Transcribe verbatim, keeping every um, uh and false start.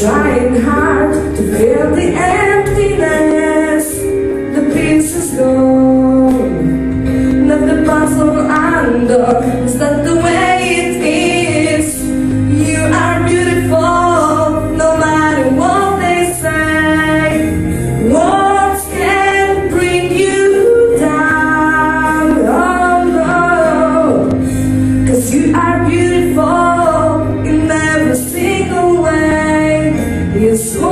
trying hard to fill the emptiness. The pieces gone, left the puzzle undone. Is that the way it is? You are beautiful, no matter what they say. Words can bring you down, oh no, 'cause you are beautiful in every single way. Yes.